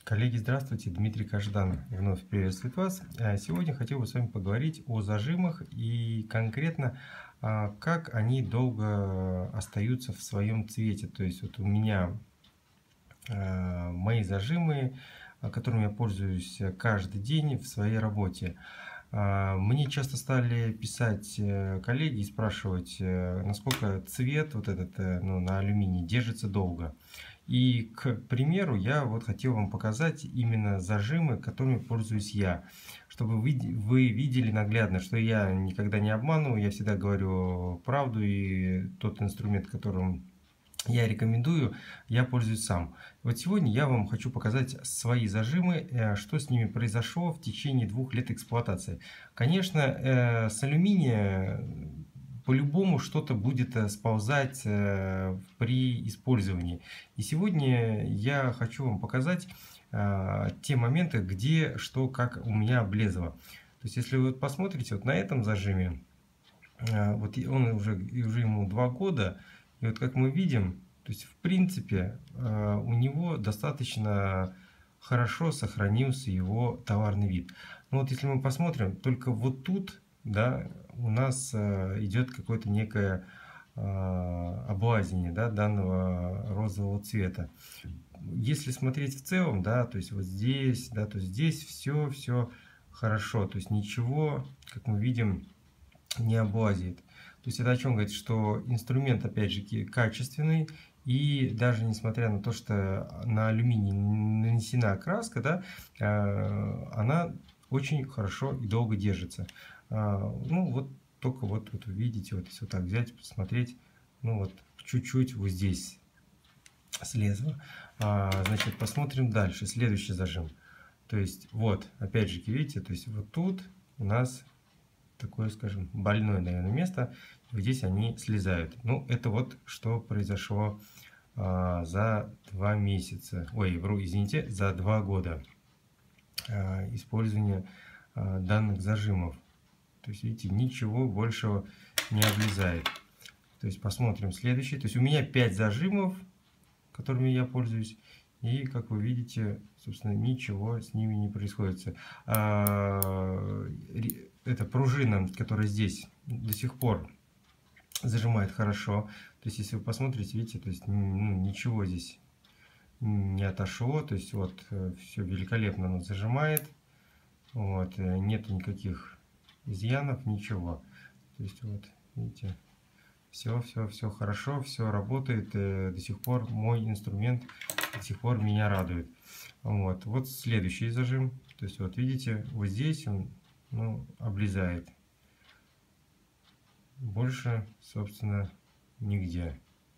Коллеги, здравствуйте! Дмитрий Каждан вновь приветствует вас. Сегодня хотел бы с вами поговорить о зажимах и конкретно, как они долго остаются в своем цвете. То есть вот у меня мои зажимы, которыми я пользуюсь каждый день в своей работе. Мне часто стали писать коллеги и спрашивать, насколько цвет вот этот на алюминии держится долго. И, к примеру, я вот хотел вам показать именно зажимы, которыми пользуюсь я, чтобы вы видели наглядно, что я никогда не обманываю, я всегда говорю правду, и тот инструмент, которым я рекомендую, я пользуюсь сам. Вот сегодня я вам хочу показать свои зажимы, что с ними произошло в течение 2 лет эксплуатации. Конечно, с алюминия по-любому что-то будет сползать при использовании. И сегодня я хочу вам показать те моменты, где что как у меня облезло. То есть если вы посмотрите вот на этом зажиме, вот он уже ему 2 года, и вот как мы видим, то есть в принципе у него достаточно хорошо сохранился его товарный вид. Но вот если мы посмотрим, только вот тут, да, у нас идет какое-то некое облазение, да, данного розового цвета. Если смотреть в целом, да, то есть вот здесь, да, то здесь все хорошо, то есть ничего, как мы видим, не облазит. То есть это о чем говорит, что инструмент, опять же, качественный, и даже несмотря на то, что на алюминий нанесена окраска, да, она очень хорошо и долго держится. Ну вот только вот вы видите, вот если вот так взять, посмотреть, ну вот чуть-чуть вот здесь слезло. Значит, посмотрим дальше, следующий зажим. То есть вот, опять же, видите, то есть вот тут у нас такое, скажем, больное, наверное, место. Здесь они слезают. Ну, это вот что произошло за 2 месяца. Ой, извините, за 2 года использования данных зажимов. То есть, видите, ничего большего не облезает. То есть, посмотрим следующий. То есть, у меня 5 зажимов, которыми я пользуюсь. И, как вы видите, собственно, ничего с ними не происходит. Эта пружина, которая здесь до сих пор зажимает хорошо. То есть, если вы посмотрите, видите, то есть ничего здесь не отошло. То есть, вот все великолепно оно зажимает. Вот, нет никаких изъянов, ничего. То есть, вот, видите, все хорошо, все работает. До сих пор мой инструмент до сих пор меня радует. Вот следующий зажим. То есть, вот видите, вот здесь он облезает. Больше, собственно, нигде.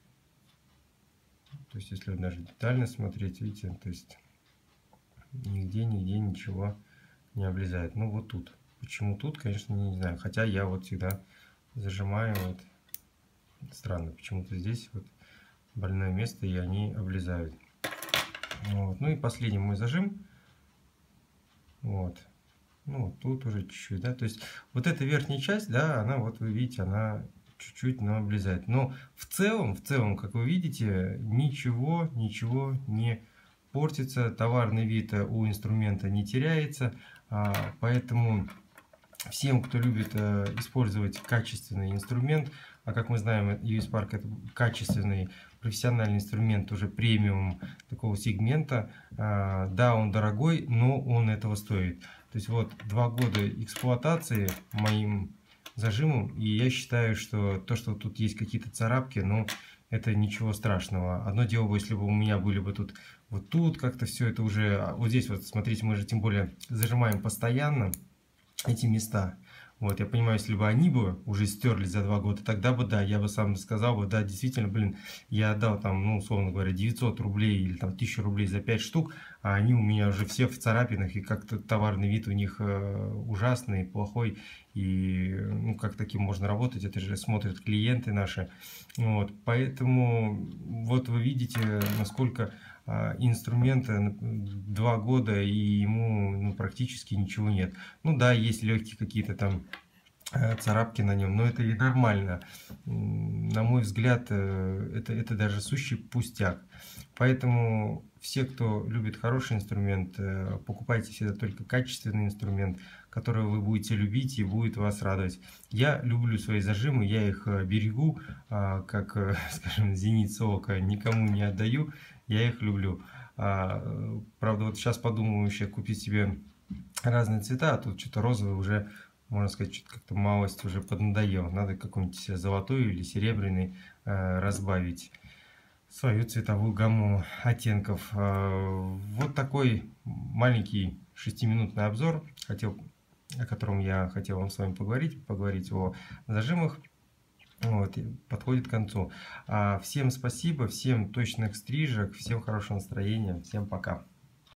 То есть, если даже детально смотреть, видите, то есть нигде ничего не облезает. Ну, вот тут. Почему тут, конечно, не знаю. Хотя я вот всегда зажимаю. Вот. Странно, почему-то здесь вот больное место, и они облезают. Вот. Ну и последний мой зажим. Вот. Ну, тут уже чуть-чуть, да, то есть вот эта верхняя часть, да, она, вот вы видите, она чуть-чуть, но облезает. Но в целом, как вы видите, ничего не портится, товарный вид у инструмента не теряется, поэтому всем, кто любит использовать качественный инструмент, а как мы знаем, US Park это качественный профессиональный инструмент уже премиум такого сегмента, да, он дорогой, но он этого стоит. То есть вот 2 года эксплуатации моим зажимом, и я считаю, что то, что тут есть какие-то царапки, ну, это ничего страшного. Одно дело бы, если бы у меня были бы тут, вот тут как-то все это уже, вот здесь вот, смотрите, мы же тем более зажимаем постоянно эти места. Вот, я понимаю, если бы они бы уже стерлись за 2 года, тогда бы, да, я бы сам сказал бы, да, действительно, блин, я отдал там, ну, условно говоря, 900 рублей или там 1000 рублей за 5 штук, а они у меня уже все в царапинах, и как-то товарный вид у них ужасный, плохой, и, ну, как таким можно работать, это же смотрят клиенты наши, вот, поэтому, вот вы видите, насколько инструмента 2 года, и ему практически ничего нет. Ну да, есть легкие какие-то там царапки на нем, но это и нормально. На мой взгляд, это даже сущий пустяк. Поэтому все, кто любит хороший инструмент, покупайте всегда только качественный инструмент, который вы будете любить и будет вас радовать. Я люблю свои зажимы, я их берегу, как, скажем, зеницу ока, никому не отдаю, я их люблю. Правда, вот сейчас подумаю еще купить себе разные цвета, а тут что-то розовый уже, можно сказать, что-то как-то малость уже поднадоело. Надо какой-нибудь золотой или серебряный разбавить свою цветовую гамму оттенков. Вот такой маленький 6-минутный обзор, о котором я хотел вам с вами поговорить о зажимах. Вот, подходит к концу. Всем спасибо, всем точных стрижек, всем хорошего настроения, всем пока.